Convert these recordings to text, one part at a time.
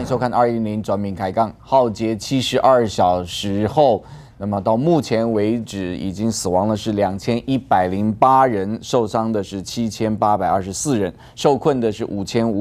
迎收看210转敏开杠。浩劫72小时后，那么到目前为止，已经死亡的是2108人，受伤的是7824人，受困的是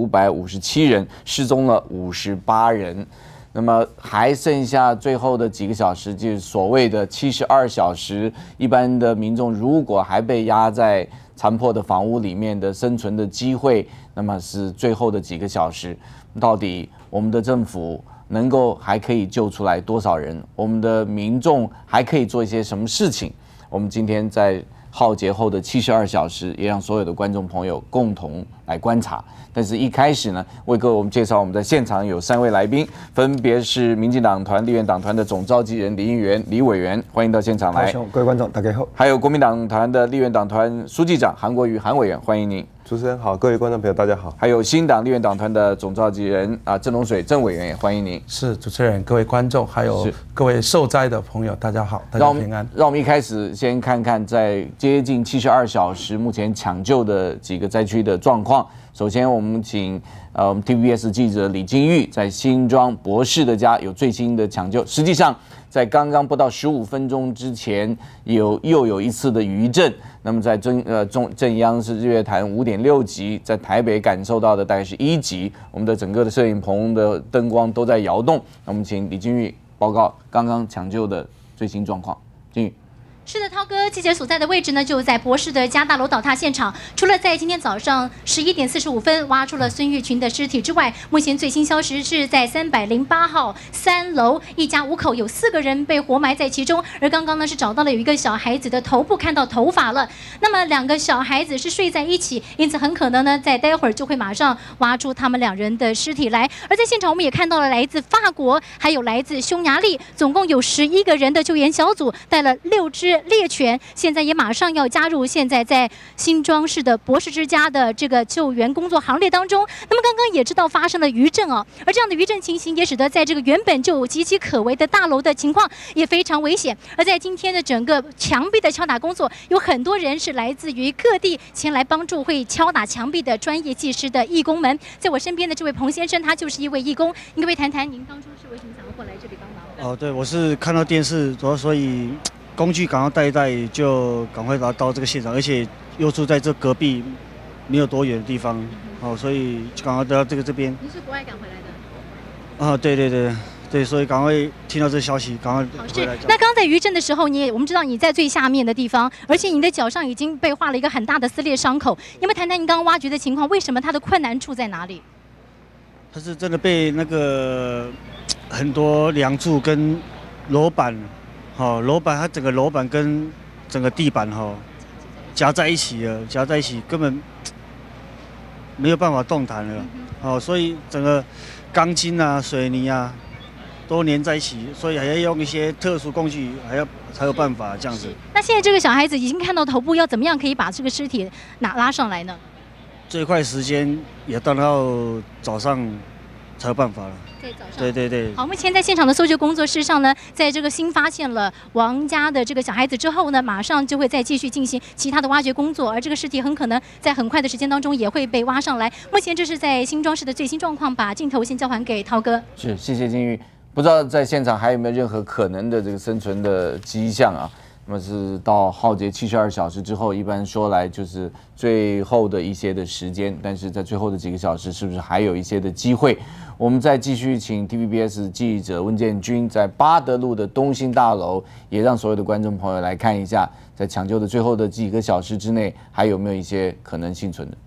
5557人，失踪了58人。那么还剩下最后的几个小时，就是所谓的72小时。一般的民众如果还被压在残破的房屋里面的生存的机会，那么是最后的几个小时。到底我们的政府能够还可以救出来多少人？我们的民众还可以做一些什么事情？我们今天在浩劫后的72小时，也让所有的观众朋友共同来观察。但是一开始呢，为各位我们介绍，我们在现场有3位来宾，分别是民进党团立院党团的总召集人李应元李委员，欢迎到现场来。 各位观众大家好。 还有国民党团的立院党团书记长韩国瑜韩委员，欢迎您。 主持人好，各位观众朋友大家好。 还有新党立院党团的总召集人郑龙水郑委员也欢迎您。 是主持人，各位观众，还有各位受灾的朋友，大家好，大家平安。 让我们一开始先看看在接近72小时目前抢救的几个灾区的状况。首先，我们请我们 TVBS 记者李金玉在新庄博士的家有最新的抢救。实际上，在刚刚不到15分钟之前，又有一次的余震。那么在震央是日月潭5.6级，在台北感受到的大概是1级。我们的整个的摄影棚的灯光都在摇动。那我们请李金玉报告刚刚抢救的最新状况。金玉。 是的，涛哥，记者所在的位置呢，就在博士的家大楼倒塌现场。除了在今天早上11点45分挖出了孙玉群的尸体之外，目前最新消息是在308号3楼，一家5口有4个人被活埋在其中。而刚刚呢是找到了有一个小孩子的头部看到头发了。那么2个小孩子是睡在一起，因此很可能呢在待会儿就会马上挖出他们2人的尸体来。而在现场我们也看到了来自法国还有来自匈牙利，总共有11个人的救援小组，带了6只猎犬，现在也马上要加入现在在新庄市的博士之家的这个救援工作行列当中。那么刚刚也知道发生了余震哦，而这样的余震情形也使得在这个原本就岌岌可危的大楼的情况也非常危险。而在今天的整个墙壁的敲打工作，有很多人是来自于各地前来帮助会敲打墙壁的专业技师的义工们。在我身边的这位彭先生，他就是一位义工，您可不可以谈谈您当初是为什么想要过来这里帮忙？ 哦，对，我是看到电视，所以工具赶快带一带，就赶快到这个现场，而且又住在这隔壁没有多远的地方，所以就赶快到这边。 您是国外赶回来的？ 对，所以赶快听到这消息，赶快回来。 那刚刚在余震的时候，我们知道你在最下面的地方，而且你的脚上已经被划了一个很大的撕裂伤口，有没有谈谈你刚刚挖掘的情况？为什么它的困难处在哪里？ 它是真的被那个很多梁柱跟楼板。楼板它整个楼板跟整个地板夹在一起了，根本没有办法动弹了。所以整个钢筋啊、水泥啊都粘在一起，所以还要用一些特殊工具，才有办法这样子。 那现在这个小孩子已经看到头部，要怎么样可以把这个尸体拉上来呢？ 最快时间也等到早上才有办法了。对。 好，目前在现场的搜救工作室上呢，在这个新发现了王家的这个小孩子之后呢，马上就会再继续进行其他的挖掘工作，而这个尸体很可能在很快的时间当中也会被挖上来。目前这是在新庄市的最新状况，把镜头先交还给涛哥。 是，谢谢金玉。不知道在现场还有没有任何可能的这个生存的迹象啊？那么是到浩劫72小时之后，一般说来就是最后的一些的时间，但是在最后的几个小时，是不是还有一些的机会？我们再继续请 TVBS 记者温建军在八德路的东兴大楼，也让所有的观众朋友来看一下，在抢救的最后的几个小时之内，还有没有一些可能幸存的。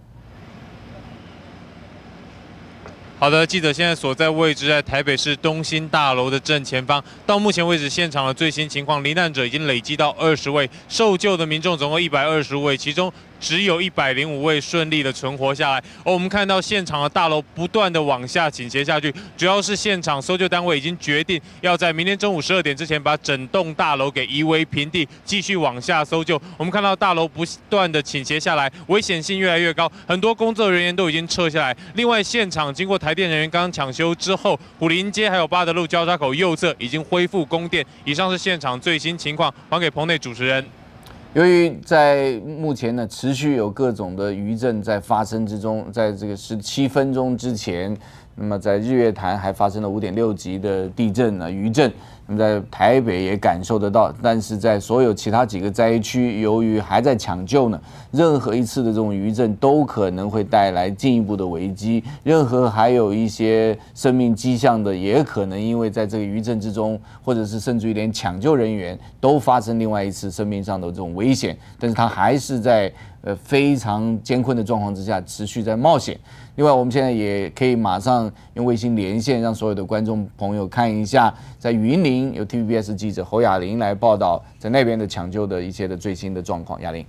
好的，记者现在所在位置在台北市东兴大楼的正前方。到目前为止，现场的最新情况，罹难者已经累积到20位，受救的民众总共120位，其中只有105位顺利的存活下来。而我们看到现场的大楼不断的往下倾斜下去，主要是现场搜救单位已经决定要在明天中午12点之前把整栋大楼给夷为平地，继续往下搜救。我们看到大楼不断的倾斜下来，危险性越来越高，很多工作人员都已经撤下来。另外，现场经过台电人员刚刚抢修之后，虎林街还有八德路交叉口右侧已经恢复供电。以上是现场最新情况，还给棚内主持人。 由于在目前呢，持续有各种的余震在发生之中，在这个17分钟之前， 那么在日月潭还发生了5.6级的地震呢，余震。那么在台北也感受得到，但是在所有其他几个灾区，由于还在抢救呢，任何一次的这种余震都可能会带来进一步的危机。任何还有一些生命迹象的，也可能因为在这个余震之中，或者是甚至于连抢救人员都发生另外一次生命上的这种危险，但是它还是在非常艰困的状况之下持续在冒险。另外，我们现在也可以马上用卫星连线，让所有的观众朋友看一下，在云林有 TVBS 记者侯雅玲来报道在那边的抢救的一些的最新的状况。雅玲。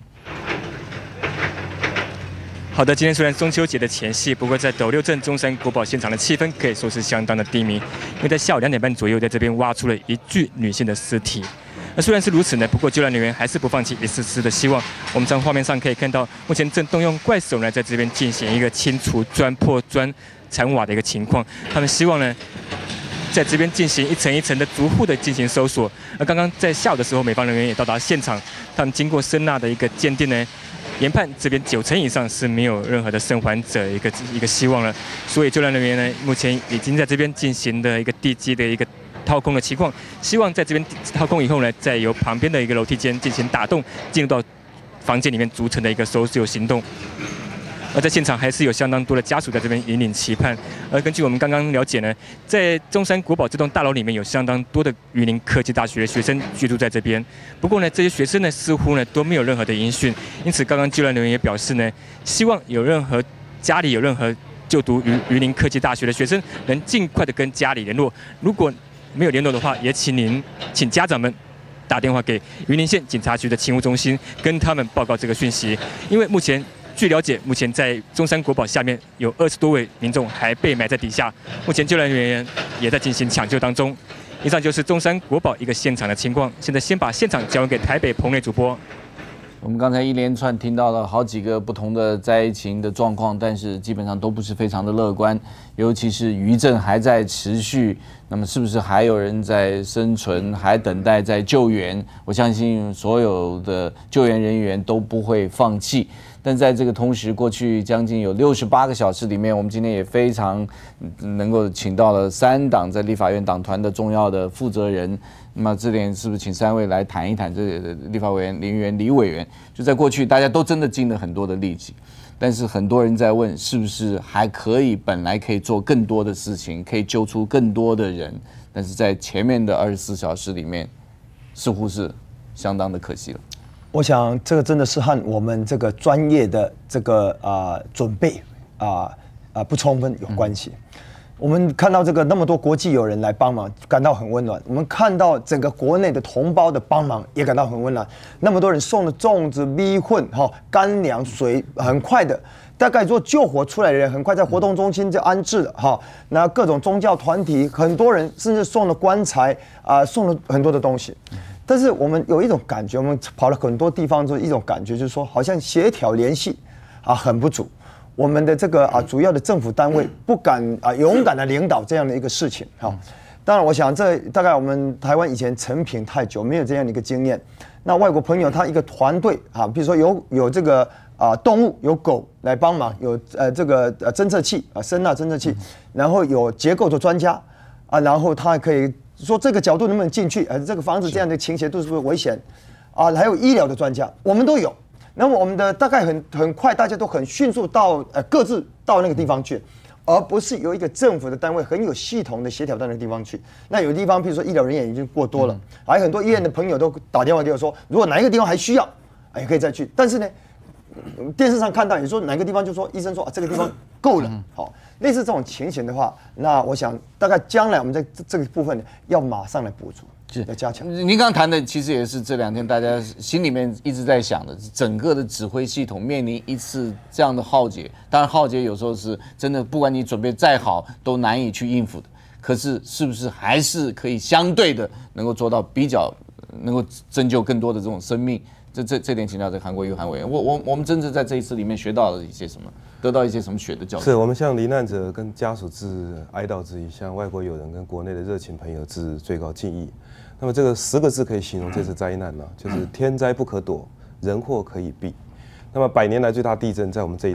好的，今天虽然中秋节的前夕，不过在斗六镇中山国宝现场的气氛可以说是相当的低迷，因为在下午2点半左右，在这边挖出了一具女性的尸体。那虽然是如此呢，不过救援人员还是不放弃一丝丝的希望。我们从画面上可以看到，目前正动用怪手呢，在这边进行一个清除砖破砖残瓦的一个情况。他们希望呢，在这边进行一层一层的逐户的进行搜索。而刚刚在下午的时候，美方人员也到达现场，他们经过声呐的一个鉴定呢，研判这边90%以上是没有任何的生还者一个希望了。所以救援人员呢，目前已经在这边进行的一个地基的一个掏空的情况，希望在这边掏空以后呢，再由旁边的一个楼梯间进行打洞，进入到房间里面组成的一个搜救行动。而在现场还是有相当多的家属在这边引领期盼。而根据我们刚刚了解呢，在中山国宝这栋大楼里面有相当多的云林科技大学的学生居住在这边。不过呢，这些学生呢似乎呢都没有任何的音讯，因此刚刚救援人员也表示呢，希望家里有任何就读于云林科技大学的学生能尽快的跟家里联络。如果没有联络的话，也请家长们打电话给云林县警察局的勤务中心，跟他们报告这个讯息。因为据了解，目前在中山国宝下面有20多位民众还被埋在底下，目前救援人员也在进行抢救当中。以上就是中山国宝一个现场的情况。现在先把现场交给台北棚内主播。 我们刚才一连串听到了好几个不同的灾情的状况，但是基本上都不是非常的乐观，尤其是余震还在持续，那么是不是还有人在生存，还等待在救援？我相信所有的救援人员都不会放弃。但在这个同时，过去将近有68个小时里面，我们今天也非常能够请到了3党在立法院党团的重要的负责人。那么这点是不是请3位来谈一谈？这立法委员林元、李委员，就在过去大家都真的尽了很多的力气，但是很多人在问，是不是还本来可以做更多的事情，可以救出更多的人，但是在前面的24小时里面，似乎是相当的可惜了。 我想这个真的是和我们这个专业的这个准备不充分有关系。我们看到这个那么多国际友人来帮忙，感到很温暖。我们看到整个国内的同胞的帮忙，也感到很温暖。那么多人送了粽子、米粉、干粮、水，很快的，大概做救火出来的人，很快在活动中心就安置了那各种宗教团体，很多人甚至送了棺材送了很多的东西。但是我们有一种感觉，我们跑了很多地方之后，一种感觉就是说，好像协调联系很不足。我们的这个主要的政府单位不敢勇敢的领导这样的一个事情。当然我想这大概我们台湾以前承平太久，没有这样的一个经验。那外国朋友他一个团队比如说有这个动物，有狗来帮忙，有这个侦测器声呐侦测器，然后有结构的专家然后他可以说这个角度能不能进去，这个房子这样的倾斜度是不是危险还有医疗的专家，我们都有。那么我们的大概很快，大家都很迅速到各自到那个地方去，而不是由一个政府的单位很有系统的协调到那个地方去。那有地方，譬如说医疗人员已经过多了，还有很多医院的朋友都打电话给我说，如果哪一个地方还需要，也可以再去。但是呢，电视上看到你说哪个地方，就说医生说这个地方够了，类似这种情形的话，那我想大概将来我们在这个部分要马上来补足。要加强。 您刚刚谈的其实也是这2天大家心里面一直在想的，整个的指挥系统面临一次这样的浩劫。当然，浩劫有时候是真的，不管你准备再好，都难以去应付的。可是，是不是还是可以相对的能够做到比较能够拯救更多的这种生命？这点请教这韩国瑜韩委员，我们真正在这一次里面学到了一些什么，得到一些什么血的教训？ 是我们向罹难者跟家属致哀悼之意，向外国友人跟国内的热情朋友致最高敬意。那么这个10个字可以形容这次灾难就是天灾不可躲，人祸可以避。那么100年来最大地震在我们这一代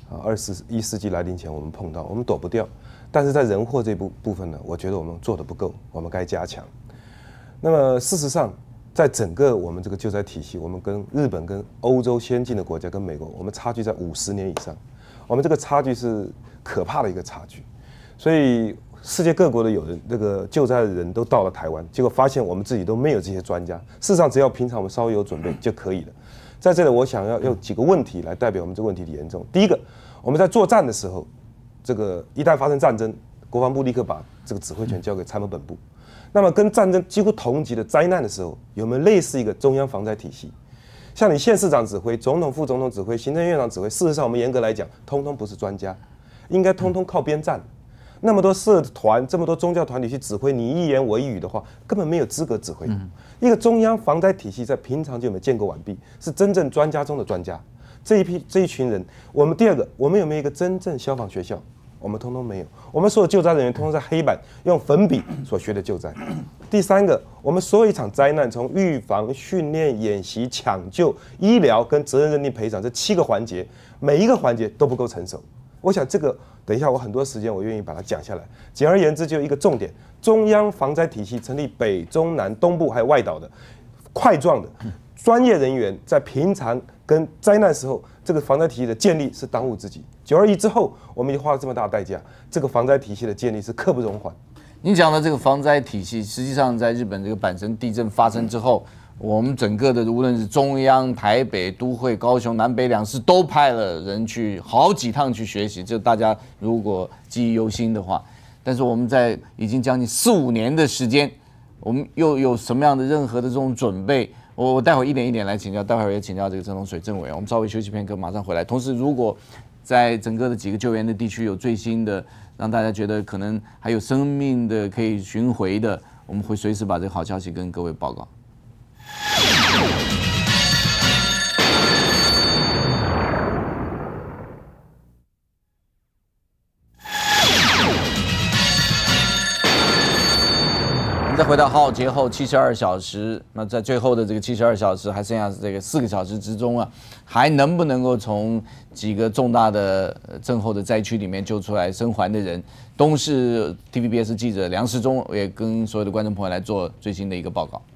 21世纪来临前我们碰到，我们躲不掉。但是在人祸这部分呢，我觉得我们做得不够，我们该加强。那么事实上，在整个我们这个救灾体系，我们跟日本、跟欧洲先进的国家、跟美国，我们差距在50年以上。我们这个差距是可怕的一个差距。所以世界各国的这个救灾的人都到了台湾，结果发现我们自己都没有这些专家。事实上，只要平常我们稍微有准备就可以了。在这里，我想要用几个问题来代表我们这个问题的严重。第一个，我们在作战的时候，这个一旦发生战争，国防部立刻把这个指挥权交给参谋本部。那么跟战争几乎同级的灾难的时候，有没有类似一个中央防灾体系？像你县市长指挥、总统、副总统指挥、行政院长指挥，事实上我们严格来讲，通通不是专家，应该通通靠边站。那么多社团、这么多宗教团体去指挥，你一言我一语的话，根本没有资格指挥。一个中央防灾体系在平常就有没有建构完毕，是真正专家中的专家。这一群人，我们第二个，我们有没有一个真正消防学校？我们通通没有。我们所有救灾人员通通在黑板用粉笔所学的救灾。第三个，我们所有一场灾难，从预防、训练、演习、抢救、医疗跟责任认定赔偿这7个环节，每一个环节都不够成熟。我想这个等一下我很多时间我愿意把它讲下来。简而言之，就一个重点：中央防灾体系成立北、中、南、东部还有外岛的块状的专业人员，在平常跟灾难时候，这个防灾体系的建立是当务之急。921之后，我们已经花了这么大的代价，这个防灾体系的建立是刻不容缓。 你讲的这个防灾体系，实际上在日本这个阪神地震发生之后，我们整个的无论是中央、台北、都会、高雄、南北2市都派了人去好几趟去学习，这大家如果记忆犹新的话。但是我们在已经将近4、5年的时间，我们又有什么样的任何的这种准备？我待会一点一点来请教，待会儿也请教这个郑龙水政委员。我们稍微休息片刻，马上回来。同时，如果在整个的几个救援的地区有最新的，让大家觉得可能还有生命的可以寻回的，我们会随时把这个好消息跟各位报告。再回到浩劫后72小时，那在最后的这个72小时，还剩下这个4个小时之中啊，还能不能够从几个重大的震后的灾区里面救出来生还的人？东市 TVBS 记者梁时中也跟所有的观众朋友来做最新的一个报告。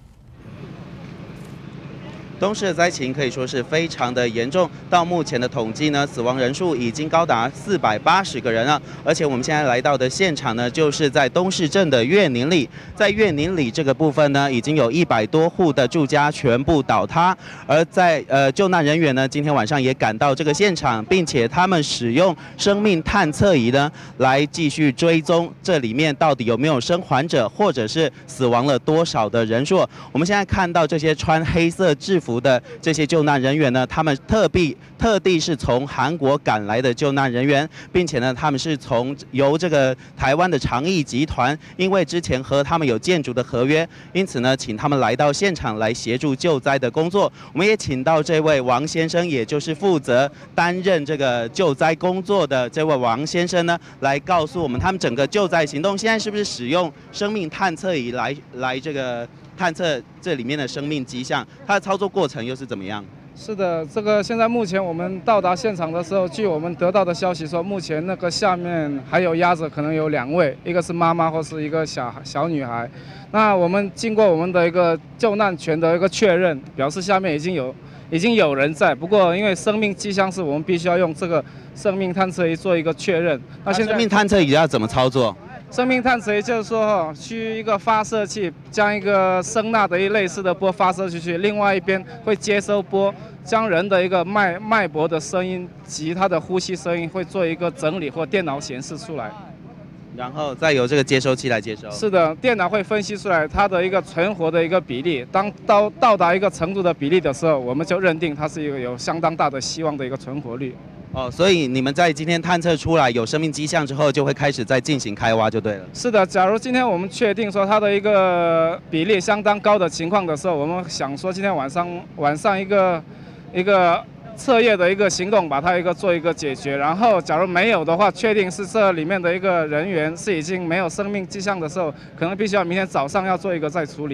东市的灾情可以说是非常的严重，到目前的统计呢，死亡人数已经高达480个人了。而且我们现在来到的现场呢，就是在东市镇的月宁里，在月宁里这个部分呢，已经有100多户的住家全部倒塌。而在救难人员呢，今天晚上也赶到这个现场，并且他们使用生命探测仪呢，来继续追踪这里面到底有没有生还者，或者是死亡了多少的人数。我们现在看到这些穿黑色制服的这些救难人员呢，他们特地是从韩国赶来的救难人员，并且呢，他们是由这个台湾的长益集团，因为之前和他们有建筑的合约，因此呢，请他们来到现场来协助救灾的工作。我们也请到这位王先生，也就是负责担任这个救灾工作的这位王先生呢，来告诉我们他们整个救灾行动现在是不是使用生命探测仪来这个探测这里面的生命迹象，它的操作过程又是怎么样？ 是的，这个现在目前我们到达现场的时候，据我们得到的消息说，目前那个下面还有压着，可能有2位，一个是妈妈或是一个小女孩。那我们经过我们的一个救难权的一个确认，表示下面已经有人在，不过因为生命迹象是我们必须要用这个生命探测仪做一个确认。 那现在生命探测仪要怎么操作？ 生命探测仪就是说，需一个发射器将一个声呐的类似的波发射出去，另外一边会接收波，将人的一个脉搏的声音及他的呼吸声音会做一个整理或电脑显示出来， 然后再由这个接收器来接收。 是的，电脑会分析出来它的一个存活的一个比例，当到达一个程度的比例的时候，我们就认定它是一个有相当大的希望的一个存活率。 哦，所以你们在今天探测出来有生命迹象之后，就会开始再进行开挖就对了。 是的，假如今天我们确定说它的一个比例相当高的情况的时候，我们想说今天晚上一个彻夜的一个行动，把它做一个解决。然后假如没有的话，确定是这里面的一个人员是已经没有生命迹象的时候，可能必须要明天早上要做一个再处理。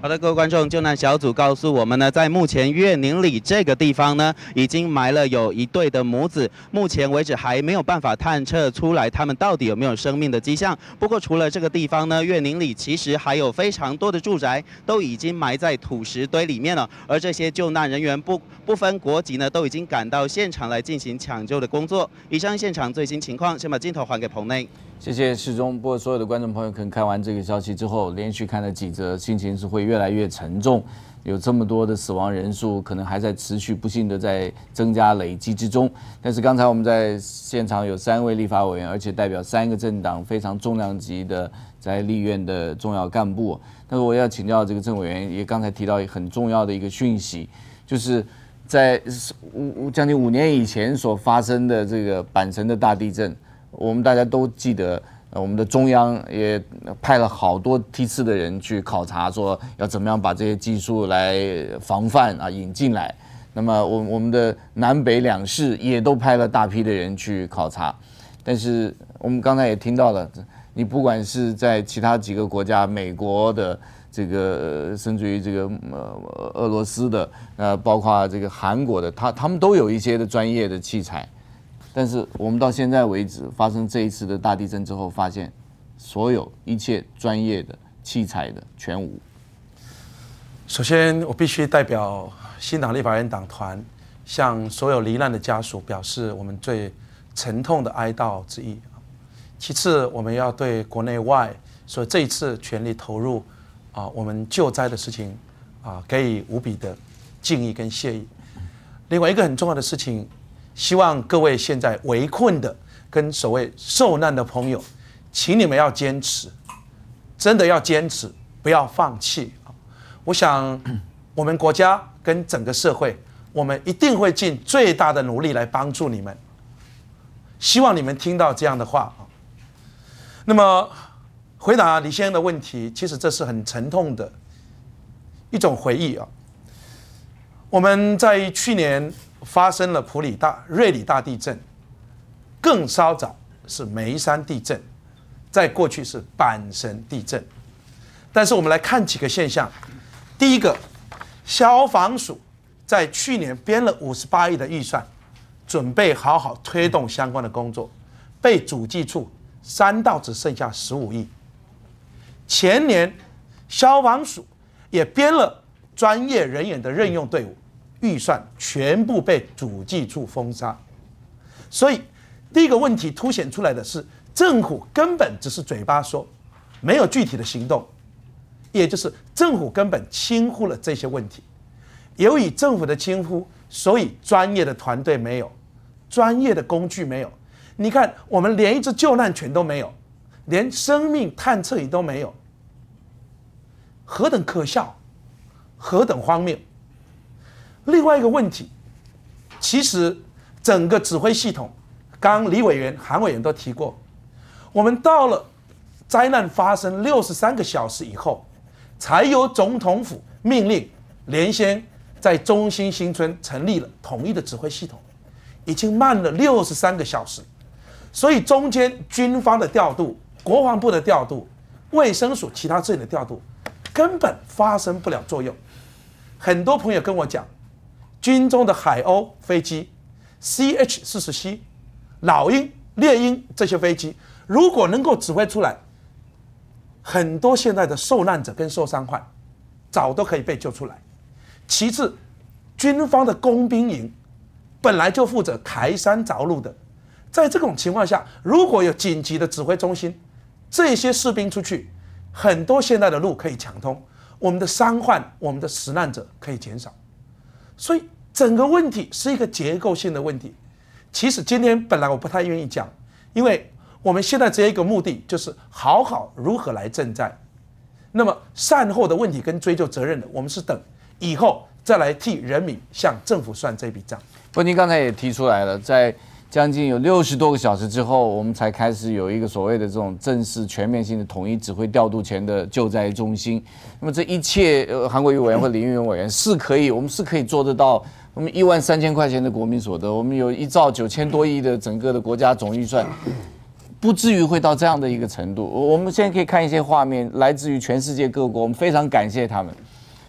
好的，各位观众，救难小组告诉我们呢，在目前月宁里这个地方呢，已经埋了有一对的母子，目前为止还没有办法探测出来他们到底有没有生命的迹象。不过除了这个地方呢，月宁里其实还有非常多的住宅都已经埋在土石堆里面了，而这些救难人员不分国籍呢，都已经赶到现场来进行抢救的工作。以上现场最新情况，先把镜头还给棚内。 谢谢世忠。不过所有的观众朋友可能看完这个消息之后，连续看了几则，心情是会越来越沉重。有这么多的死亡人数，可能还在持续不幸的在增加累积之中。但是刚才我们在现场有3位立法委员，而且代表3个政党非常重量级的在立院的重要干部。但是我要请教这个郑委员，也刚才提到很重要的一个讯息，就是在将近5年以前所发生的这个阪神的大地震。我们大家都记得，我们的中央也派了好多梯次的人去考察，说要怎么样把这些技术来防范引进来。那么我们的南北2市也都派了大批的人去考察。但是我们刚才也听到了，你不管是在其他几个国家，美国的这个，甚至于这个俄罗斯的，包括这个韩国的，他们都有一些的专业的器材。但是我们到现在为止，发生这一次的大地震之后，发现所有一切专业的器材的全无。 首先，我必须代表新党立法院党团，向所有罹难的家属表示我们最沉痛的哀悼之意。其次，我们要对国内外所这一次全力投入我们救灾的事情给予无比的敬意跟谢意。另外一个很重要的事情，希望各位现在围困的跟所谓受难的朋友，请你们要坚持，真的要坚持，不要放弃。我想我们国家跟整个社会，我们一定会尽最大的努力来帮助你们。希望你们听到这样的话。那么回答李先生的问题，其实这是很沉痛的一种回忆啊。我们在去年发生了瑞里大地震，更稍早是眉山地震，在过去是阪神地震。但是我们来看几个现象。第一个，消防署在去年编了58亿的预算，准备好好推动相关的工作，被主计处删到只剩下15亿。前年消防署也编了专业人员的任用队伍，预算全部被主计处封杀。所以第一个问题凸显出来的是，政府根本只是嘴巴说，没有具体的行动，也就是政府根本轻忽了这些问题。由于政府的轻忽，所以专业的团队没有，专业的工具没有。你看，我们连一只救难犬都没有，连生命探测仪都没有，何等可笑，何等荒谬！另外一个问题，其实整个指挥系统，刚刚李委员、韩委员都提过，我们到了灾难发生63个小时以后，才由总统府命令连先在中心新村成立了统一的指挥系统，已经慢了63个小时。所以中间军方的调度、国防部的调度、卫生署其他这里的调度，根本发生不了作用。很多朋友跟我讲，军中的海鸥飞机、CH-40C、老鹰、猎鹰这些飞机，如果能够指挥出来，很多现在的受难者跟受伤患早都可以被救出来。其次，军方的工兵营本来就负责开山凿路的，在这种情况下，如果有紧急的指挥中心，这些士兵出去，很多现在的路可以抢通，我们的伤患、我们的死难者可以减少。所以整个问题是一个结构性的问题。其实今天本来我不太愿意讲，因为我们现在只有一个目的，就是好好如何来赈灾。那么善后的问题跟追究责任的，我们是等以后再来替人民向政府算这笔账。 不过您刚才也提出来了，在将近有60多个小时之后，我们才开始有一个所谓的这种正式全面性的统一指挥调度前的救灾中心。那么这一切，韩国瑜委员或林育元委员我们是可以做得到。我们13000块钱的国民所得，我们有1兆9000多亿的整个的国家总预算，不至于会到这样的一个程度。我们现在可以看一些画面，来自于全世界各国，我们非常感谢他们。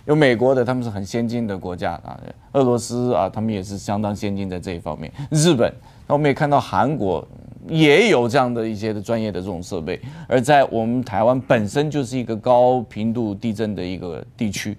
有美国的，他们是很先进的国家啊，俄罗斯啊，他们也是相当先进在这一方面。日本，那我们也看到韩国也有这样的一些的专业的这种设备，而在我们台湾本身就是一个高频度地震的一个地区，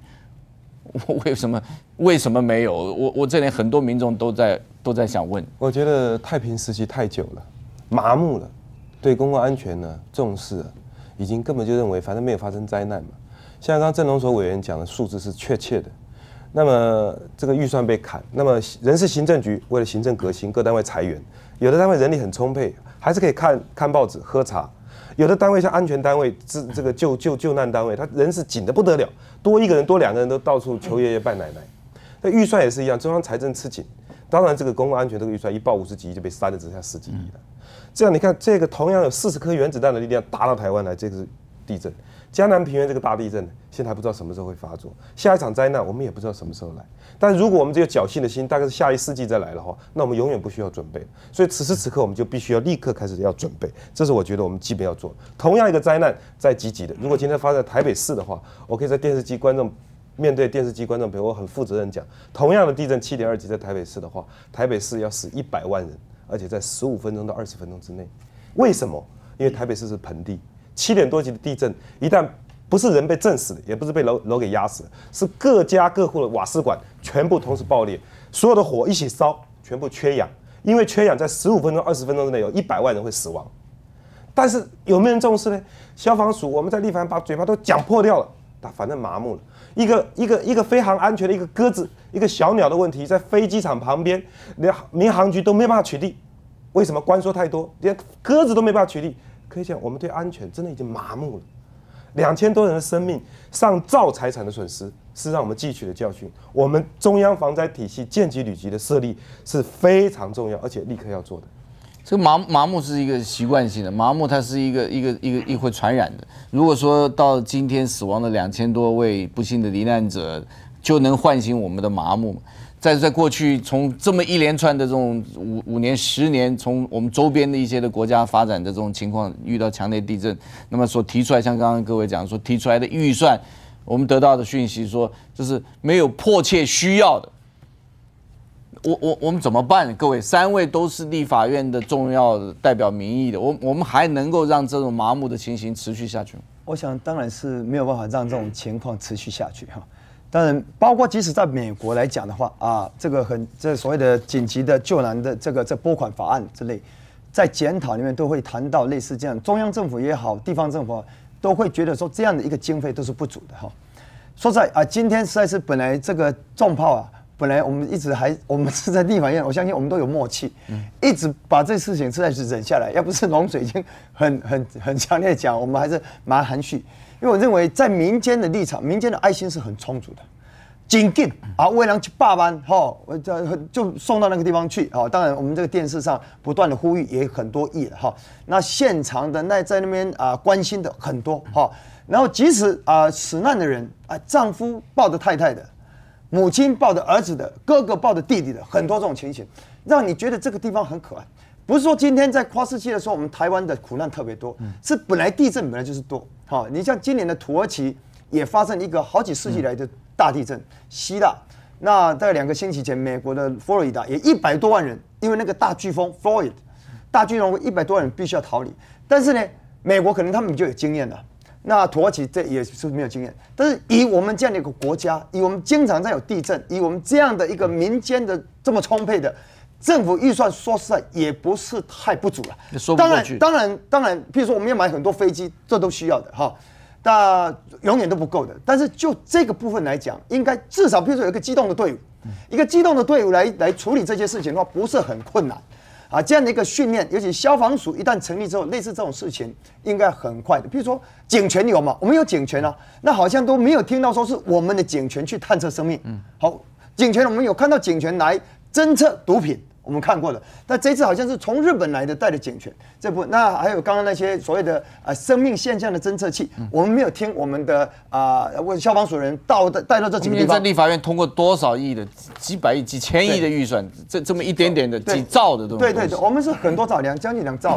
为什么没有？我这里很多民众都在想问。 我觉得太平时期太久了，麻木了，对公共安全呢重视了，已经根本就认为反正没有发生灾难嘛。像刚刚郑龙所委员讲的数字是确切的，那么这个预算被砍，那么人事行政局为了行政革新，各单位裁员，有的单位人力很充沛，还是可以看报纸喝茶。有的单位像安全单位、这个救难单位，他人是紧得不得了，多一个人多2个人都到处求爷爷拜奶奶。那预算也是一样，中央财政吃紧，当然这个公共安全这个预算一报50几亿就被删了，只剩下10几亿了。这样你看，这个同样有40颗原子弹的力量打到台湾来，这个是地震。江南平原这个大地震，现在还不知道什么时候会发作，下一场灾难我们也不知道什么时候来。但如果我们只有侥幸的心，大概是下一世纪再来的话，那我们永远不需要准备。所以此时此刻我们就必须要立刻开始要准备，这是我觉得我们基本要做。同样一个灾难在积极的，如果今天发生在台北市的话，我可以在电视机观众面对电视机观众朋友，我很负责任讲，同样的地震7.2级在台北市的话，台北市要死100万人，而且在15分钟到20分钟之内。为什么？因为台北市是盆地，7点多级的地震，一旦不是人被震死的，也不是被楼给压死的，是各家各户的瓦斯管全部同时爆裂，所有的火一起烧，全部缺氧。因为缺氧，在15分钟、20分钟之内有100万人会死亡。但是有没有人重视呢？消防署我们在立法院把嘴巴都讲破掉了，反正麻木了。一个飞行安全的一个鸽子、一个小鸟的问题，在飞机场旁边，连民航局都没办法取缔。为什么？官说太多，连鸽子都没办法取缔。可以讲，我们对安全真的已经麻木了。2000多人的生命，上兆财产的损失，是让我们汲取的教训。我们中央防灾体系县级旅级的设立是非常重要，而且立刻要做的。 这个麻木是一个习惯性的，麻木它是一个会传染的。如果说到今天死亡的2000多位不幸的罹难者，就能唤醒我们的麻木。在过去，从这么一连串的这种5年、10年，从我们周边的一些的国家发展的这种情况，遇到强烈地震，那么所提出来，像刚刚各位讲说提出来的预算，我们得到的讯息说，就是没有迫切需要的。我们怎么办？各位，3位都是立法院的重要的代表民意的，我们还能够让这种麻木的情形持续下去吗？ 我想当然是没有办法让这种情况持续下去哈。当然，包括即使在美国来讲的话啊，这所谓的紧急的救难的这拨款法案之类，在检讨里面都会谈到类似这样，中央政府也好，地方政府都会觉得说这样的一个经费都是不足的哈。说实在啊，今天实在是本来这个重炮啊，本来我们是在立法院，我相信我们都有默契，一直把这事情实在是忍下来。要不是龙水已经很强烈讲，我们还是蛮含蓄。因为我认为在民间的立场，民间的爱心是很充足的，紧紧啊，为了去罢班哈，就送到那个地方去啊。当然，我们这个电视上不断的呼吁也很多亿了哈。那现场的在那边啊关心的很多哈。然后即使死难的人啊，丈夫抱着太太的，母亲抱着儿子的，哥哥抱着弟弟的，很多这种情形，让你觉得这个地方很可爱。不是说今天在跨世纪的时候，我们台湾的苦难特别多，是本来地震本来就是多。好，你像今年的土耳其也发生一个好几世纪来的大地震，希腊。那大概2个星期前，美国的佛罗里达也100多万人，因为那个大飓风 Floyd， 大飓风100多万人必须要逃离。但是呢，美国可能他们就有经验了，那土耳其这也是没有经验。但是以我们这样的一个国家，以我们经常在有地震，以我们这样的一个民间的这么充沛的。政府预算说实在也不是太不足了， 说不过去。 当然，譬如说我们要买很多飞机，这都需要的哈，但永远都不够的。但是就这个部分来讲，应该至少譬如说有一个机动的队伍，一个机动的队伍来处理这些事情的话，不是很困难啊。这样的一个训练，尤其消防署一旦成立之后，类似这种事情应该很快的。譬如说警权有嘛，我们有警权啊，那好像都没有听到说是我们的警权去探测生命。好，警权我们有看到警权来侦测毒品。我们看过了，但这次好像是从日本来的带的警权这部分，那还有刚刚那些所谓的生命现象的侦测器，我们没有听我们的消防署人带到这几个地方。 在立法院通过多少亿的几百亿、几千亿的预算，这么一点点的几兆的东西。 对，我们是很多兆，将近2兆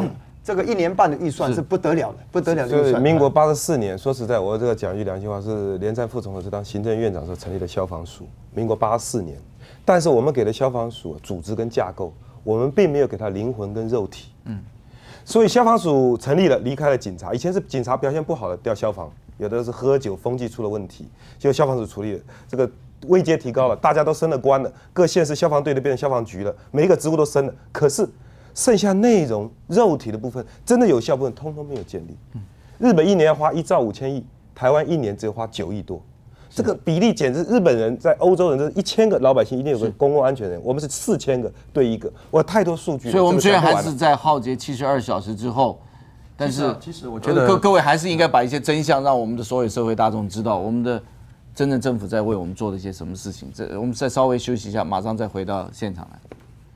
这个1年半的预算是不得了的，不得了的预算。 民国84年，说实在，我这个讲句良心话，是连战副总统是当行政院长时候成立的消防署，民国84年。但是我们给了消防署组织跟架构，我们并没有给他灵魂跟肉体。所以消防署成立了，离开了警察。以前是警察表现不好的调消防，有的是喝酒风纪出了问题，就消防署处理了。这个位阶提高了，大家都升了官了，各县市消防队都变成消防局了，每一个职务都升了。可是剩下内容肉体的部分，真的有效部分，通通没有建立。日本1年要花1兆5000亿，台湾1年只有花9亿多。这个比例简直，日本人在欧洲人这1000个老百姓一定有个公共安全人，我们是4000个对1个，我太多数据了。 所以我们虽然还是在浩劫72小时之后，但是其实我觉得各位还是应该把一些真相让我们的所有社会大众知道，我们的真正政府在为我们做了一些什么事情。我们再稍微休息一下，马上再回到现场来。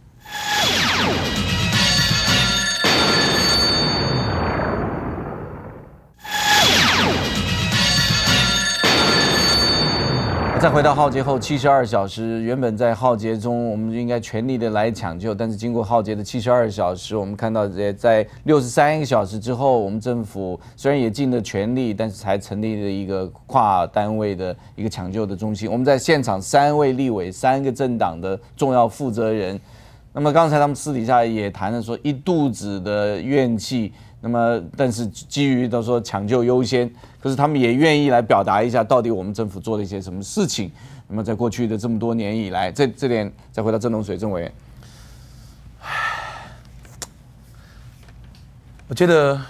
再回到浩劫后72小时，原本在浩劫中，我们应该全力的来抢救，但是经过浩劫的72小时，我们看到在63个小时之后，我们政府虽然也尽了全力，但是才成立了一个跨单位的一个抢救的中心。我们在现场3位立委、3个政党的重要负责人，那么刚才他们私底下也谈了说一肚子的怨气。那么，但是基于都说抢救优先，可是他们也愿意来表达一下，到底我们政府做了一些什么事情。那么，在过去的这么多年以来，这点再回到郑龙水郑委员， 我觉得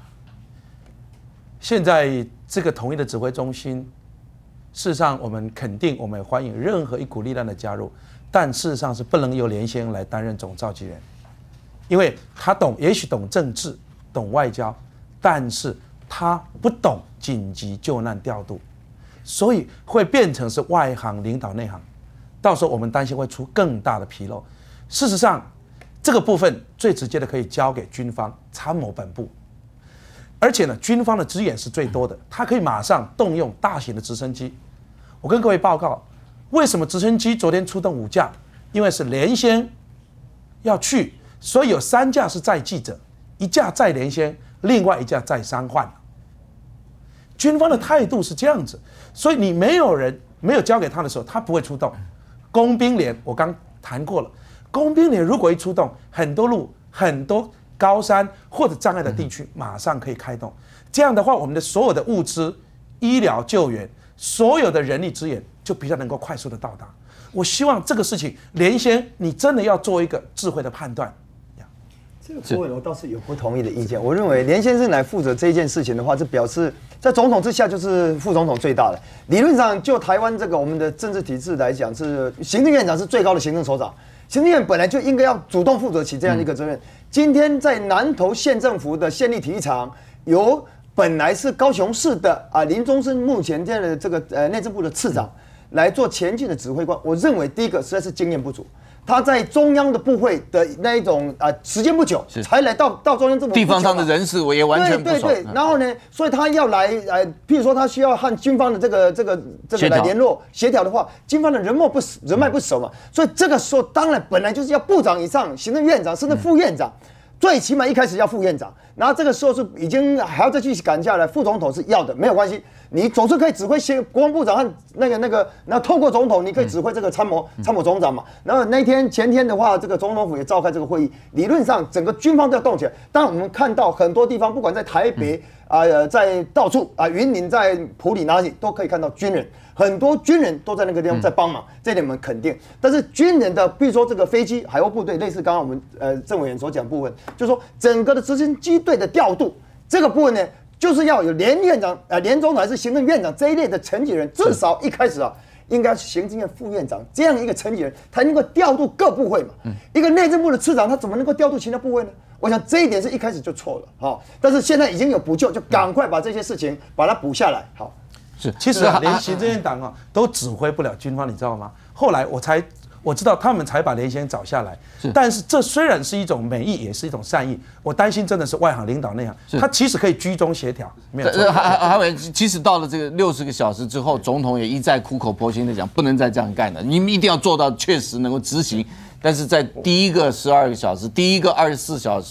现在这个统一的指挥中心，事实上我们肯定，我们也欢迎任何一股力量的加入，但事实上是不能由连先来担任总召集人，因为他也许懂政治。懂外交，但是他不懂紧急救难调度，所以会变成是外行领导内行，到时候我们担心会出更大的纰漏。事实上，这个部分最直接的可以交给军方参谋本部，而且呢，军方的资源是最多的，他可以马上动用大型的直升机。我跟各位报告，为什么直升机昨天出动5架？因为是连先要去，所以有3架是载记者。1架载连先，另外1架载伤患。军方的态度是这样子，所以你没有交给他的时候，他不会出动。工兵连我刚谈过了，工兵连如果一出动，很多路、很多高山或者障碍的地区马上可以开动。这样的话，我们的所有的物资、医疗救援、所有的人力资源就比较能够快速的到达。我希望这个事情，连先你真的要做一个智慧的判断。 这个郭伟楼倒是有不同意的意见。我认为连先生来负责这件事情的话，这表示在总统之下就是副总统最大的。理论上，就台湾这个我们的政治体制来讲，是行政院长是最高的行政首长，行政院本来就应该要主动负责起这样一个责任。今天在南投县政府的县立体育场，由本来是高雄市的林宗生目前这样的这个内政部的次长来做前进的指挥官，我认为第一个实在是经验不足。他在中央的部会的那一种时间不久，才来到中央这么地方上的人事我也完全不熟。 对，然后呢，所以他要来譬如说他需要和军方的这个来联络协调的话，军方的人脉不熟嘛，所以这个时候当然本来就是要部长以上、行政院长甚至副院长。最起码一开始要副院长，然后这个时候是已经还要再继续赶下来，副总统是要的，没有关系，你总是可以指挥国防部长和然后透过总统，你可以指挥这个参谋总长嘛。然后前天的话，这个总统府也召开这个会议，理论上整个军方都要动起来。当然我们看到很多地方，不管在台北在到处云林在埔里哪里都可以看到军人。很多军人都在那个地方在帮忙，这点我们肯定。但是军人的，比如说这个飞机、海鸥部队，类似刚刚我们郑委员所讲部分，就是说整个的直升机队的调度这个部分呢，就是要有连院长、连总统还是行政院长这一类的层级人，至少一开始应该是行政院副院长这样一个层级人，才能够调度各部会嘛。一个内政部的次长，他怎么能够调度其他部会呢？我想这一点是一开始就错了，但是现在已经有补救，就赶快把这些事情把它补下来，好。 其实连行政院长都指挥不了军方，你知道吗？后来我知道他们才把连先找下来，但是这虽然是一种美意，也是一种善意。我担心真的是外行领导内行，他其实可以居中协调，没有错。 还有，即使到了这个60个小时之后，总统也一再苦口婆心的讲，不能再这样干了，你们一定要做到确实能够执行。但是在第一个12个小时，第一个24小时，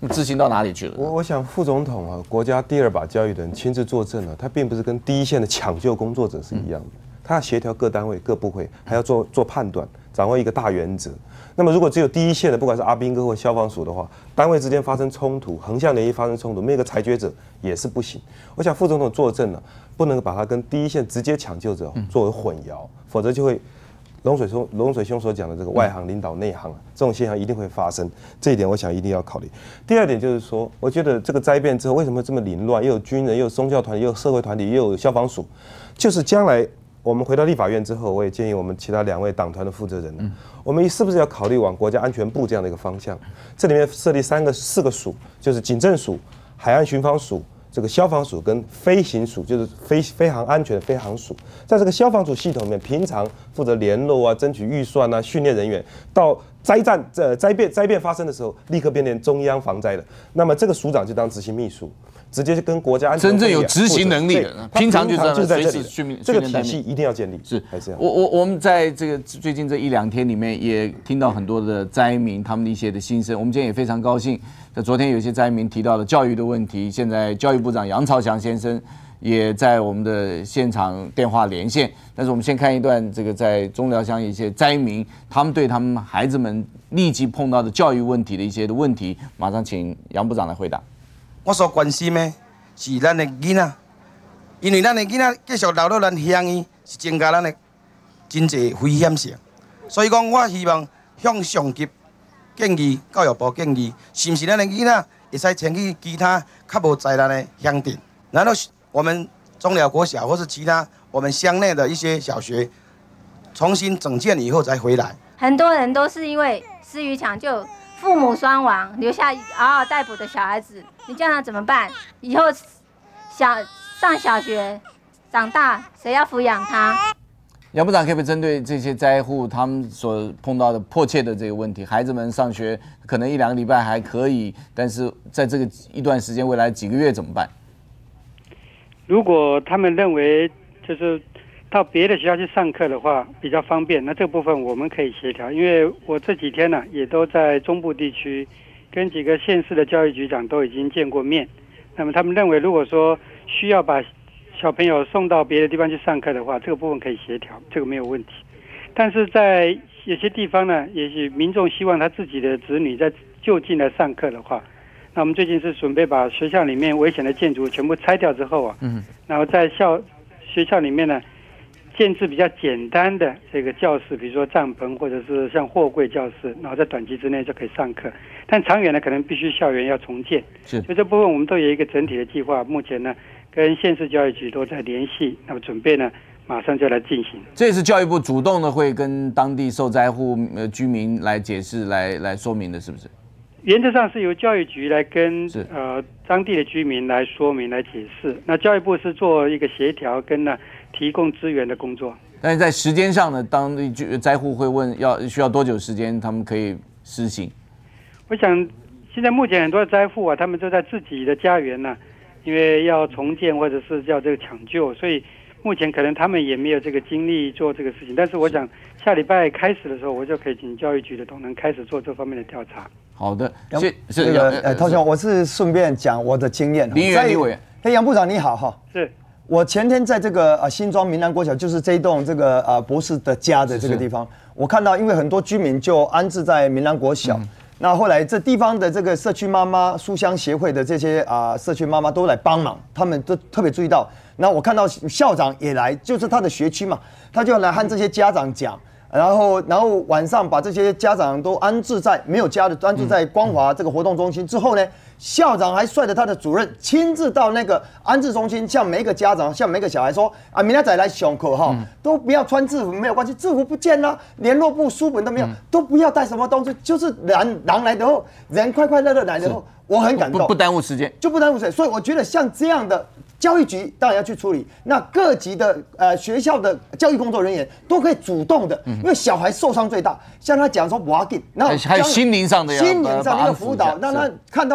执行到哪里去了？ 我想副总统啊，国家第2把交椅人亲自坐镇了，他并不是跟第一线的抢救工作者是一样的，他要协调各单位、各部会，还要做判断，掌握一个大原则。那么如果只有第一线的，不管是阿兵哥或消防署的话，单位之间发生冲突，横向联谊发生冲突，没有一个裁决者也是不行。我想副总统坐镇了，不能把他跟第一线直接抢救者作为混淆，否则就会。龙水兄所讲的这个外行领导内行啊，这种现象一定会发生，这一点我想一定要考虑。第2点就是说，我觉得这个灾变之后为什么这么凌乱，又有军人，又有宗教团体，又有社会团体，又有消防署，就是将来我们回到立法院之后，我也建议我们其他2位党团的负责人，我们是不是要考虑往国家安全部这样的一个方向？这里面设立4个署，就是警政署、海岸巡防署。这个消防署跟飞行署就是飞航安全的飞航署，在这个消防署系统里面，平常负责联络啊、争取预算啊、训练人员，到灾变发生的时候，立刻变成中央防灾的。那么这个署长就当执行秘书，直接就跟国家安全真正有执行能力的，平常就在这里。 这个体系一定要建立。 是， 还是这样。 我们在这个最近这1、2天里面，也听到很多的灾民他们的一些的心声。我们今天也非常高兴。昨天有些灾民提到了教育的问题，现在教育部长杨朝祥先生也在我们的现场电话连线。但是我们先看一段这个在中寮乡一些灾民，他们对他们孩子们立即碰到的教育问题的一些的问题，马上请杨部长来回答。 我所关心的是咱的囡仔，因为咱的囡仔继续留到咱乡里，是增加咱的经济危险性。所以讲，我希望向上级建议，教育部建议，是不是咱的囡仔会使迁去其他较无灾难的乡镇，然后我们中寮国小或是其他我们乡内的一些小学重新整建以后再回来。 很多人都是因为失于抢救，父母双亡，留下嗷嗷待哺的小孩子，你叫他怎么办？以后上小学长大，谁要抚养他？ 杨部长可不可以针对这些灾户他们所碰到的迫切的这个问题，孩子们上学可能1、2个礼拜还可以，但是在这个一段时间未来几个月怎么办？ 如果他们认为就是到别的学校去上课的话比较方便，那这个部分我们可以协调。因为我这几天呢也都在中部地区跟几个县市的教育局长都已经见过面，那么他们认为如果说需要把小朋友送到别的地方去上课的话，这个部分可以协调，这个没有问题。但是在有些地方呢，也许民众希望他自己的子女在就近来上课的话，那我们最近是准备把学校里面危险的建筑全部拆掉之后啊，然后在学校里面呢建制比较简单的这个教室，比如说帐篷或者是像货柜教室，然后在短期之内就可以上课。但长远呢，可能必须校园要重建。所以这部分我们都有一个整体的计划，目前呢跟县市教育局都在联系，那么准备呢马上就来进行。 这也是教育部主动的会跟当地受灾户居民来解释、来说明的，是不是？ 原则上是由教育局来跟当地的居民来说明、来解释。那教育部是做一个协调跟提供资源的工作。 但是在时间上呢，当地灾户会问需要多久时间，他们可以施行？ 我想现在目前很多的灾户啊，他们都在自己的家园呢，因为要重建或者是叫这个抢救，所以目前可能他们也没有这个精力做这个事情。但是我想下礼拜开始的时候，我就可以请教育局的同仁开始做这方面的调查。 好的， 这个陶兄，我是顺便讲我的经验。 李委员， 杨部长你好哈。 是。 我前天在这个新庄民安国小，就是这一栋这个博士的家的这个地方，我看到因为很多居民就安置在民安国小。那后来这地方的这个社区妈妈、书香协会的这些社区妈妈都来帮忙，他们都特别注意到。那我看到校长也来，就是他的学区嘛，他就来和这些家长讲，然后晚上把这些家长都安置在没有家的安置在光华这个活动中心之后呢，校长还率着他的主任亲自到那个安置中心，向每一个家长、向每一个小孩说明仔载来上课哈，都不要穿制服，没有关系，制服不见了，联络簿、书本都没有，都不要带什么东西，就是人来的后，人快快乐乐来的后，我很感动， 不耽误时间， 就不耽误时间，所以我觉得像这样的。教育局当然要去处理，那各级的学校的教育工作人员都可以主动的，因为小孩受伤最大，像他讲说不要紧，然后还有心灵上的一个辅导，让他看到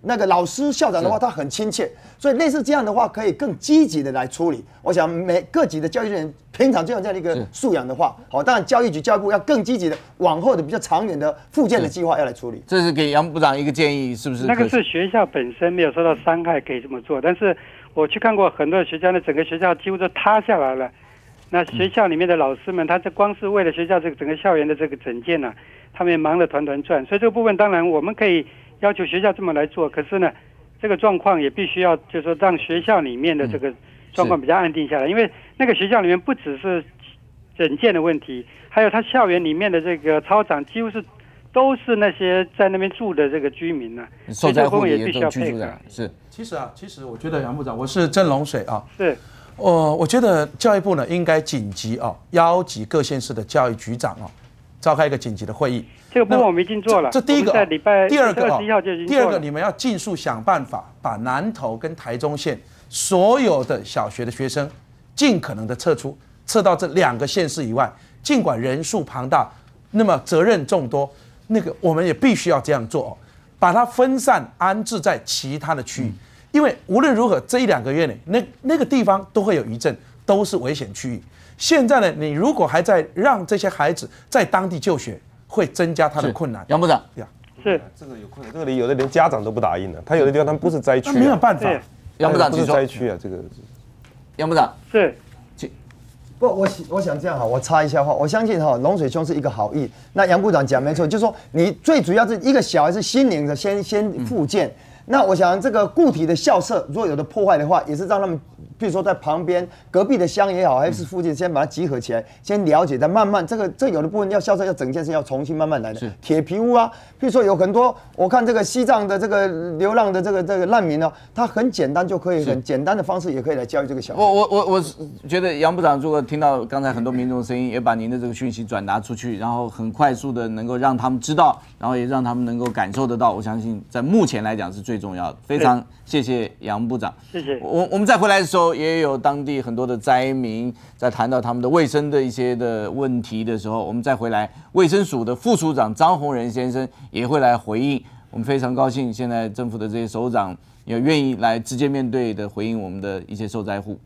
那个老师校长的话，他很亲切，所以类似这样的话，可以更积极的来处理。我想各级的教育人员平常就有这样的一个素养的话，好，当然教育局、教育部要更积极的往后的比较长远的复健的计划要来处理。 这是给杨部长一个建议，是不是？ 那个是学校本身没有受到伤害，可以这么做。但是我去看过很多的学校，那整个学校几乎都塌下来了。那学校里面的老师们，他这光是为了学校这个整个校园的这个整建呢，他们也忙得团团转。所以这个部分当然我们可以要求学校这么来做，可是呢，这个状况也必须要就是说让学校里面的这个状况比较安定下来，因为那个学校里面不只是整建的问题，还有他校园里面的这个操场几乎都是那些在那边住的这个居民呢， 受灾户也必须要配合。 是， 其实我觉得杨部长，我是郑龙水啊， 是。 我觉得教育部呢应该紧急邀集各县市的教育局长召开一个紧急的会议。 这个部分我们已经做了。 这第一个， 在礼拜第二个 21号就已经做了。 第二个，你们要尽速想办法把南投跟台中县所有的小学的学生尽可能的撤到这2个县市以外。尽管人数庞大，那么责任众多，我们也必须要这样做把它分散安置在其他的区域。因为无论如何，这1-2个月内，那个地方都会有余震，都是危险区域。现在呢，你如果还在让这些孩子在当地就学，会增加他的困难。 杨部长， 是这个有困难，这个有的连家长都不答应了。他有的地方他们不是灾区， 没有办法。 杨部长不是灾区啊，这个。 杨部长是。 不，我想这样我插一下话，我相信龙水兄是一个好意。那杨部长讲没错，就是说你最主要是一个小孩是心灵的先复健。那我想这个固体的校舍，如果有的破坏的话，也是让他们，比如说在旁边隔壁的乡也好，还是附近，先把它集合起来，先了解，再慢慢这有的部分要校舍要整件事要重新慢慢来的。铁皮屋啊，比如说有很多，我看这个西藏的这个流浪的这个难民他很简单就可以很简单的方式也可以来教育这个小孩。 我觉得杨部长如果听到刚才很多民众的声音，也把您的这个讯息转达出去，然后很快速的能够让他们知道，然后也让他们能够感受得到，我相信在目前来讲是最重要的。非常谢谢杨部长， 谢谢。 我们再回来的时候，也有当地很多的灾民在谈到他们的卫生的一些的问题的时候，我们再回来，卫生署的副署长张宏仁先生也会来回应。我们非常高兴，现在政府的这些首长也愿意来直接面对的回应我们的一些受灾户。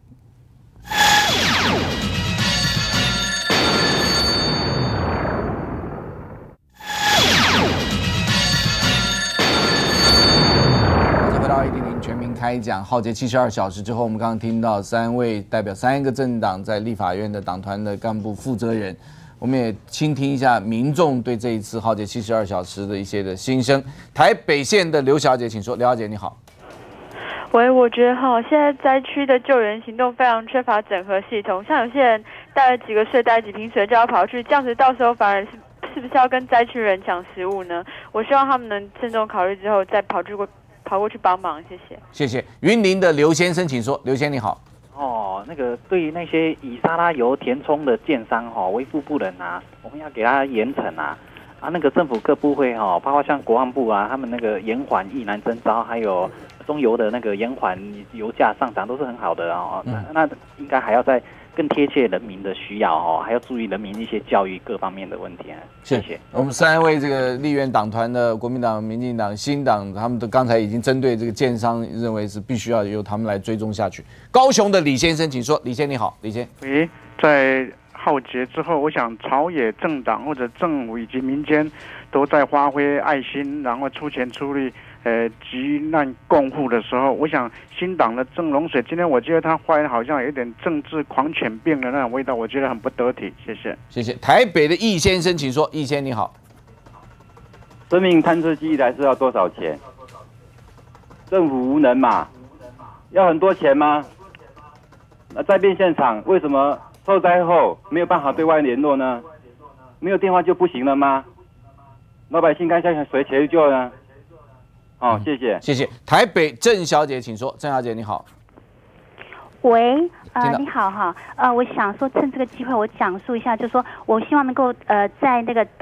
全民开讲，浩劫72小时之后，我们刚刚听到3位代表3个政党在立法院的党团的干部负责人，我们也倾听一下民众对这一次浩劫72小时的一些的心声。台北县的刘小姐，请说。刘小姐你好。 喂，我觉得现在灾区的救援行动非常缺乏整合系统，像有些人带了几个水、带几瓶水就要跑去，这样子到时候反而是不是要跟灾区人抢食物呢？我希望他们能慎重考虑之后再跑过去帮忙，谢谢。谢谢。 云林的刘先生，请说。刘先生你好。 那个对于那些以沙拉油填充的建商为富不仁我们要给他严惩那个政府各部会包括像国防部他们那个延缓役男征召，还有中油的那个延缓油价上涨都是很好的那应该还要再更贴切人民的需要还要注意人民一些教育各方面的问题谢谢。 我们3位这个立院党团的国民党、民进党、新党，他们都刚才已经针对这个建商，认为是必须要由他们来追踪下去。高雄的李先生，请说。李先你好。李先， 在浩劫之后，我想朝野政党或者政府以及民间都在发挥爱心，然后出钱出力。急难共护的时候，我想新党的郑龙水，今天我觉得他发言好像有点政治狂犬病的那种味道，我觉得很不得体。谢谢。 谢谢。台北的易先生，请说。易先你好。 生命探测机一台是要多少钱？政府无能嘛，要很多钱吗？那灾变现场为什么受灾后没有办法对外联络呢？没有电话就不行了吗？老百姓该向谁求救呢？谢谢， 谢谢。台北郑小姐，请说。郑小姐，你好。 喂，你好哈，我想说趁这个机会，我讲述一下，就是说我希望能够在那个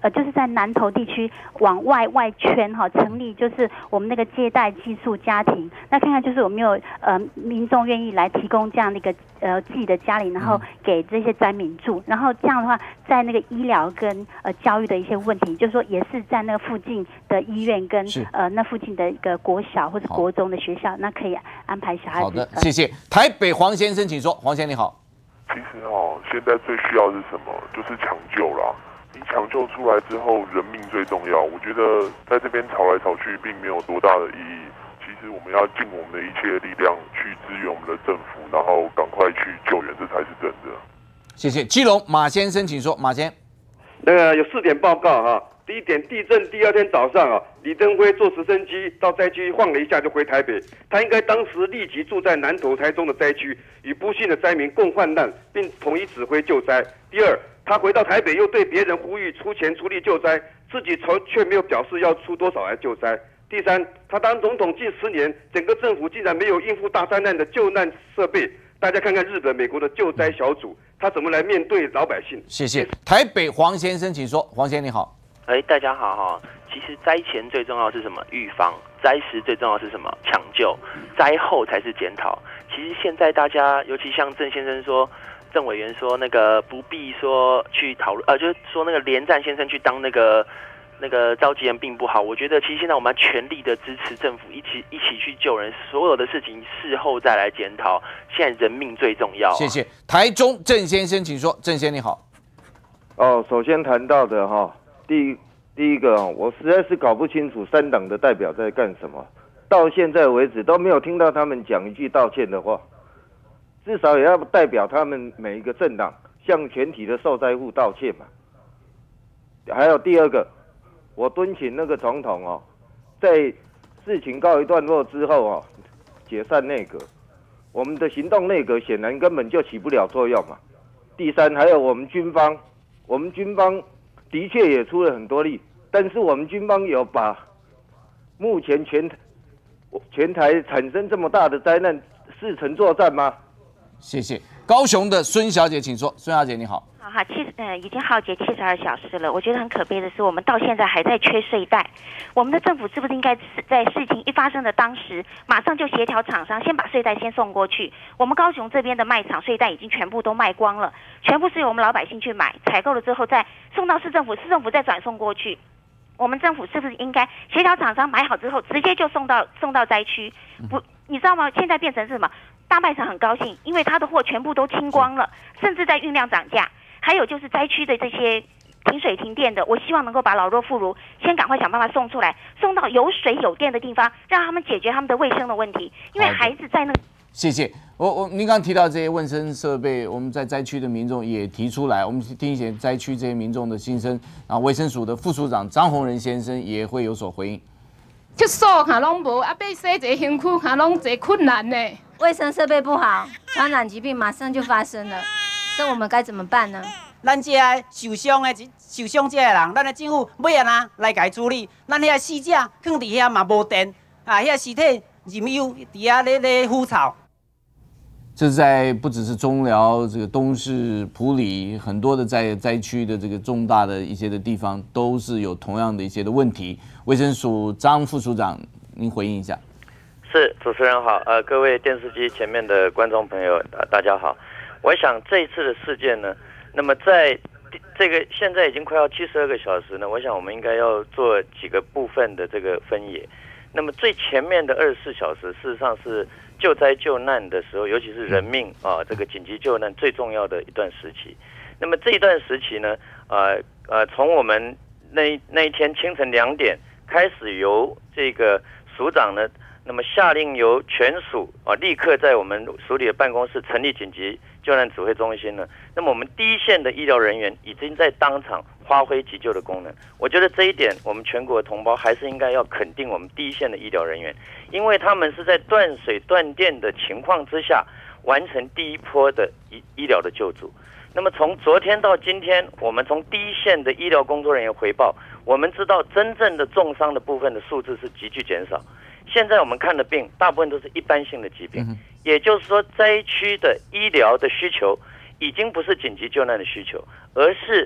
就是在南投地区往外圈哈，成立就是我们那个接待寄宿家庭。那看看就是有没有民众愿意来提供这样的一个自己的家里，然后给这些灾民住。然后这样的话，在那个医疗跟教育的一些问题，就是说也是在那个附近的医院跟那附近的一个国小或者国中的学校，那可以安排小孩子。 好的，谢谢。台北黄先生，请说。黄先生你好。 其实现在最需要的是什么？就是抢救啦。你抢救出来之后，人命最重要。我觉得在这边吵来吵去，并没有多大的意义。其实我们要尽我们的一切力量去支援我们的政府，然后赶快去救援，这才是真的。 谢谢。基隆马先生，请说。马先， 那个有4点报告哈。第一点，地震第2天早上李登辉坐直升机到灾区晃了一下就回台北，他应该当时立即住在南投、台中的灾区，与不幸的灾民共患难，并统一指挥救灾。第二，他回到台北又对别人呼吁出钱出力救灾，自己却没有表示要出多少来救灾。第三，他当总统近10年，整个政府竟然没有应付大灾难的救难设备。大家看看日本、美国的救灾小组，他怎么来面对老百姓？ 谢谢。台北黄先生，请说。黄先生你好。 大家好哈。其实灾前最重要是什么？预防。灾时最重要是什么？抢救。灾后才是检讨。其实现在大家，尤其像郑先生说，郑委员说那个不必说去讨论，就是说那个连战先生去当那个召集人并不好。我觉得其实现在我们要全力的支持政府一起去救人，所有的事情事后再来检讨。现在人命最重要。 谢谢。台中郑先生，请说。郑先生你好。 首先谈到的第一个我实在是搞不清楚3党的代表在干什么，到现在为止都没有听到他们讲一句道歉的话，至少也要代表他们每一个政党向全体的受灾户道歉嘛。还有第二个，我敦请那个总统在事情告一段落之后解散内阁，我们的行动内阁显然根本就起不了作用嘛。第三，还有我们军方的确也出了很多力，但是我们军方有把目前全台产生这么大的灾难视成作战吗？ 谢谢。高雄的孙小姐，请说。孙小姐你好。 好，已经浩劫72小时了。我觉得很可悲的是，我们到现在还在缺睡袋。我们的政府是不是应该在事情一发生的当时，马上就协调厂商，先把睡袋先送过去？我们高雄这边的卖场睡袋已经全部都卖光了，全部是由我们老百姓去买，采购了之后再送到市政府，市政府再转送过去。我们政府是不是应该协调厂商买好之后，直接就送到灾区？不，你知道吗？现在变成是什么？大卖场很高兴，因为他的货全部都清光了，甚至在运量涨价。还有就是灾区的这些停水停电的，我希望能够把老弱妇孺先赶快想办法送出来，送到有水有电的地方，让他们解决他们的卫生的问题。因为孩子在那。 谢谢。您刚刚提到这些卫生设备，我们在灾区的民众也提出来，我们听一些灾区这些民众的心声。然后卫生署的副署长张宏仁先生也会有所回应。 厕所哈拢无，要洗一个身躯哈拢一困难呢。 卫生设备不好，传染疾病马上就发生了。这我们该怎么办呢？ 咱这受伤的人，咱的政府要安怎来解处理？咱遐死者放伫遐嘛无电，遐尸体任由伫遐咧腐臭。 这是在不只是中寮、这个东势、埔里很多的在灾区的这个重大的一些的地方，都是有同样的一些的问题。卫生署张副署长，您回应一下。 是，主持人好，各位电视机前面的观众朋友，大家好。我想这一次的事件呢，那么在这个现在已经快要72个小时呢，我想我们应该要做几个部分的这个分野。那么最前面的24小时，事实上是救灾救难的时候，尤其是人命这个紧急救难最重要的一段时期。那么这一段时期呢，从我们那一天清晨2点开始，由这个署长呢，那么下令由全署立刻在我们署里的办公室成立紧急救难指挥中心呢。那么我们第一线的医疗人员已经在当场发挥急救的功能。我觉得这一点，我们全国的同胞还是应该要肯定我们第一线的医疗人员，因为他们是在断水断电的情况之下完成第一波的医疗的救助。那么从昨天到今天，我们从第一线的医疗工作人员回报，我们知道真正的重伤的部分的数字是急剧减少。现在我们看的病大部分都是一般性的疾病，也就是说灾区的医疗的需求已经不是紧急救难的需求，而是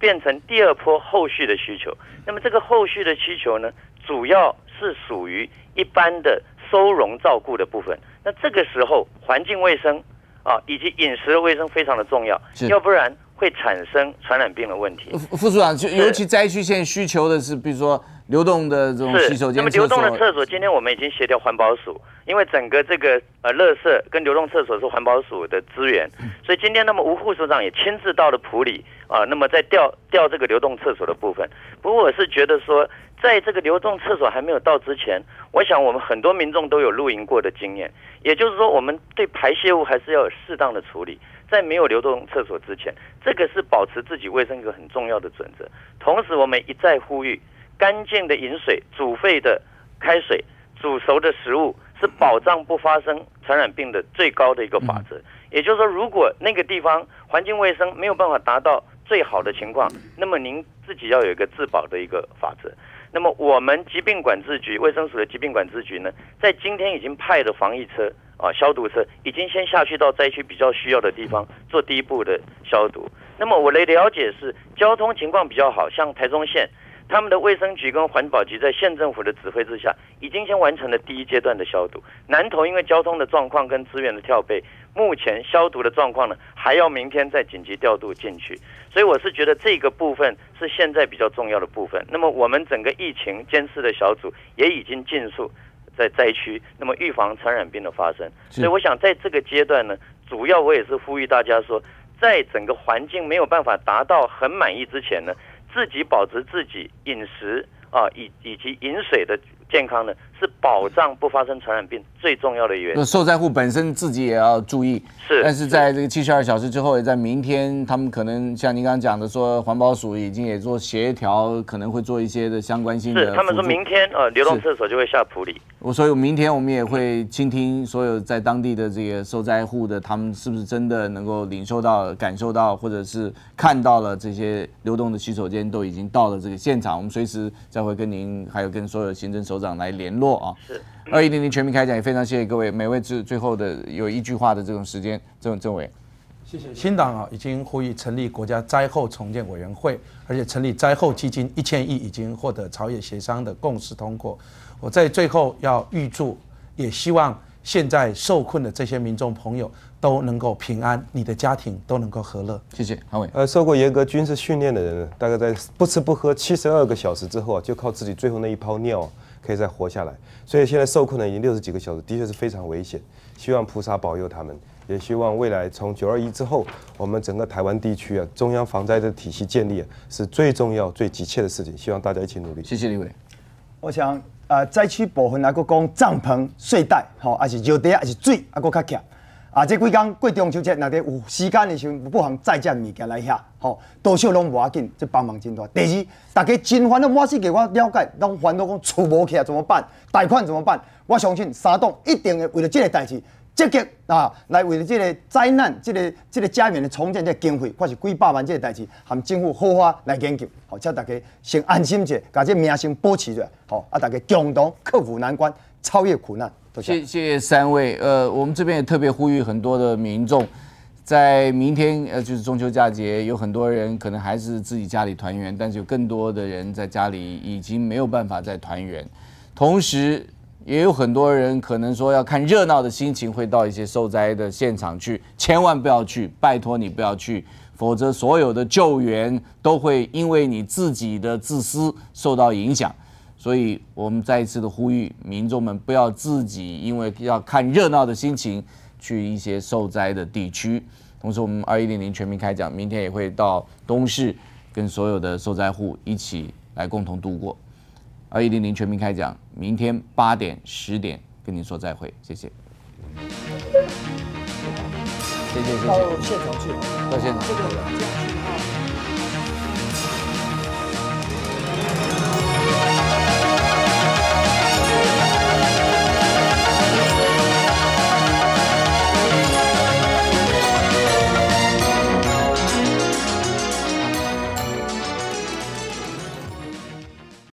变成第二波后续的需求。那么这个后续的需求呢，主要是属于一般的收容照顾的部分。那这个时候环境卫生以及饮食的卫生非常的重要，要不然会产生传染病的问题。 副处长，尤其灾区现在需求的是，比如说流动的这种洗手间、 那么流动的厕所，今天我们已经协调环保署，因为整个这个垃圾跟流动厕所是环保署的资源，所以今天那么吴副署长也亲自到了埔里那么在调这个流动厕所的部分。不过我是觉得说，在这个流动厕所还没有到之前，我想我们很多民众都有露营过的经验，也就是说，我们对排泄物还是要有适当的处理。在没有流动厕所之前，这个是保持自己卫生一个很重要的准则。同时，我们一再呼吁，干净的饮水、煮沸的开水、煮熟的食物是保障不发生传染病的最高的一个法则。也就是说，如果那个地方环境卫生没有办法达到最好的情况，那么您自己要有一个自保的一个法则。那么我们疾病管制局、卫生署的疾病管制局呢，在今天已经派了防疫车消毒车，已经先下去到灾区比较需要的地方做第一步的消毒。那么我的了解是，交通情况比较好，像台中县，他们的卫生局跟环保局在县政府的指挥之下，已经先完成了第一阶段的消毒。南投因为交通的状况跟资源的调配，目前消毒的状况呢，还要明天再紧急调度进去。所以我是觉得这个部分是现在比较重要的部分。那么我们整个疫情监视的小组也已经尽速在灾区，那么预防传染病的发生。所以我想在这个阶段呢，主要我也是呼吁大家说，在整个环境没有办法达到很满意之前呢，自己保持自己饮食以及饮水的健康呢，是保障不发生传染病最重要的原因。 受灾户本身自己也要注意，但是在这个72小时之后，也在明天，他们可能像您刚刚讲的说，环保署已经也做协调，可能会做一些的相关性的。 是，他们说明天流动厕所就会下埔里。 所以明天我们也会倾听所有在当地的这个受灾户的，他们是不是真的能够领受到、感受到，或者是看到了这些流动的洗手间都已经到了这个现场，我们随时再会跟您还有跟所有行政首长来联络啊。 是 2100全民开讲，也非常谢谢各位每位最后的有一句话的这种时间，政委。 谢谢。新党已经呼吁成立国家灾后重建委员会，而且成立灾后基金1000亿已经获得朝野协商的共识通过。我在最后要预祝，也希望现在受困的这些民众朋友都能够平安，你的家庭都能够和乐。 谢谢韩伟。 受过严格军事训练的人，大概在不吃不喝72个小时之后就靠自己最后那一泡尿可以再活下来。所以现在受困的已经60几个小时，的确是非常危险。希望菩萨保佑他们，也希望未来从921之后，我们整个台湾地区中央防灾的体系建立是最重要、最急切的事情。希望大家一起努力。 谢谢立委。 我想灾区部分还佫讲帐篷、睡袋，还是热茶，还是水，还佫较欠。这几天过中秋节，若伫有时间的时候，不妨再借物件来遐，多少拢无要紧，这帮忙真大。第二，大家真烦恼，我是给我了解，拢烦恼讲厝无起来怎么办？贷款怎么办？我相信三党一定会为了这个代志积极来为了这个灾难、这个家园的重建这个经费，或是几百万这个代志，和政府好好来研究，叫大家先安心者，把这名声保持住，大家共同克服难关，超越苦难。 谢谢3位。我们这边也特别呼吁很多的民众，在明天就是中秋佳节，有很多人可能还是自己家里团圆，但是有更多的人在家里已经没有办法再团圆。同时，也有很多人可能说要看热闹的心情，会到一些受灾的现场去，千万不要去，拜托你不要去，否则所有的救援都会因为你自己的自私受到影响。所以我们再一次的呼吁民众们不要自己因为要看热闹的心情去一些受灾的地区。同时，我们2100全民开讲，明天也会到东市跟所有的受灾户一起来共同度过。2100全民开讲，明天8点、10点跟您说再会，谢谢。谢谢。 到现场去。 到现场。 这个